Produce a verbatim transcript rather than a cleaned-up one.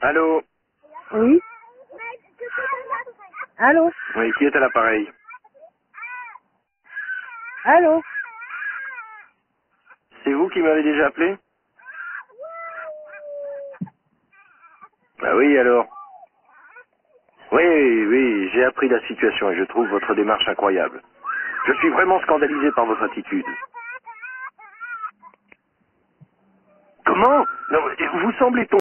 Allô? Oui. Allô? Oui, qui est à l'appareil? Allô? C'est vous qui m'avez déjà appelé? Bah oui, alors. Oui, oui, j'ai appris la situation et je trouve votre démarche incroyable. Je suis vraiment scandalisé par votre attitude. Comment? Non, vous semblez